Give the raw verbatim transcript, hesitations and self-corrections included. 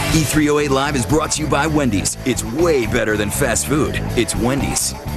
E three oh eight Live is brought to you by Wendy's. It's way better than fast food. It's Wendy's.